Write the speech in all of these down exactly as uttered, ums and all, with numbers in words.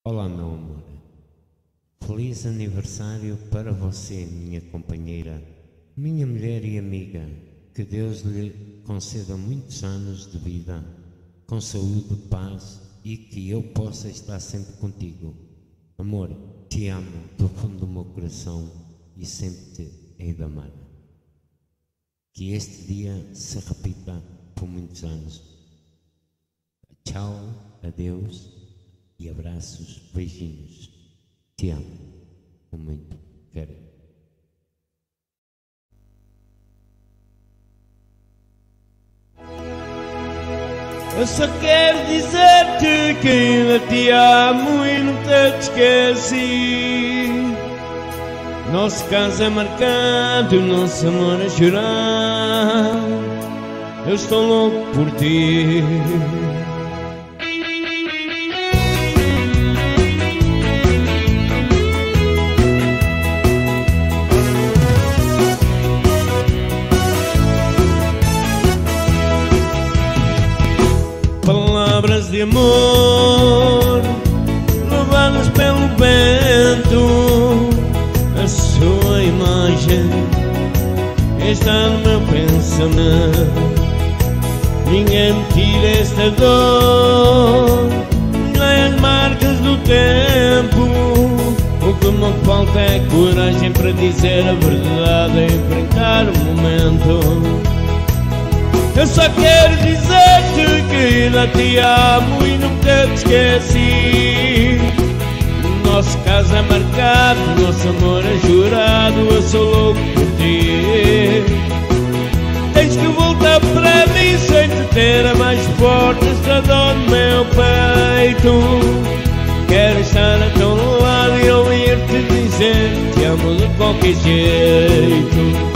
Olá, meu amor. Feliz aniversário para você, minha companheira, minha mulher e amiga. Que Deus lhe conceda muitos anos de vida, com saúde, paz e que eu possa estar sempre contigo. Amor, te amo do fundo do meu coração e sempre te hei de amar. Que este dia se repita por muitos anos. Tchau, adeus e abraços, beijinhos. Te amo com muito carinho. Eu só quero dizer-te que ainda te amo e nunca te esqueci. Nosso caso é marcado, nosso amor é chorar. Eu estou louco por ti. Palavras de amor levadas pelo vento, a sua imagem está no meu pensamento. Ninguém me tira esta dor, nem as marcas do tempo. O que me falta é coragem para dizer a verdade e enfrentar o momento. Eu só quero dizer-te que ainda te amo e nunca te esqueci. Nosso caso é marcado, nosso amor é jurado. Eu sou louco por ti. Tens que voltar para mim sem te ter a mais forte esta dor no meu peito. Quero estar a teu lado e ouvir-te dizer te amo de qualquer jeito.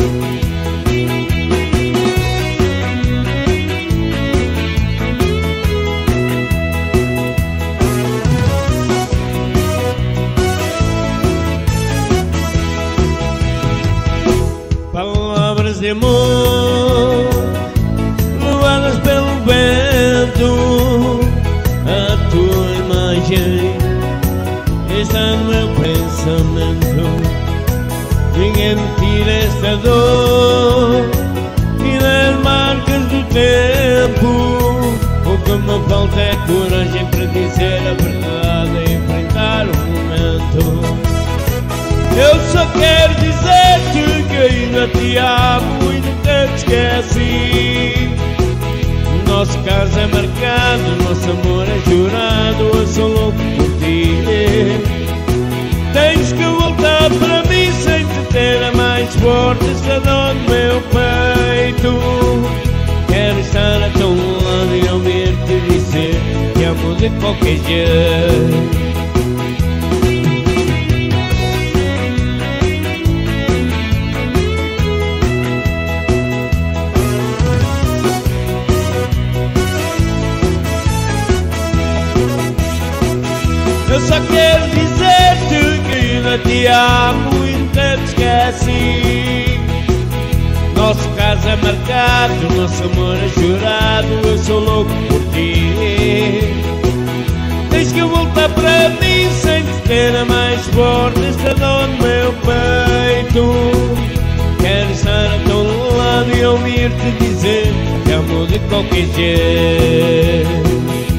Palavras de amor levadas pelo vento, a tua imagem está no meu pensamento. Ninguém me tira esta dor e das marcas do tempo. O que me falta é coragem para dizer a verdade e enfrentar o momento. Eu só quero dizer-te que ainda te amo e nunca te esqueci. Nosso caso é marcado, nosso amor é jurado. Eu sou louco por ti. Tens que voltar para mim sem te ter a mais forte esta dor no meu peito. Quero estar a teu lado e ouvir-te dizer te amo de qualquer jeito. Eu só quero dizer-te que ainda te amo e nunca te esqueci. Nosso caso é marcado, nosso amor é jurado. Eu sou louco por ti. Tens que voltar para mim sem te ter a mais forte esta dor no meu peito. Quero estar a teu lado e ouvir-te dizer te amo de qualquer jeito.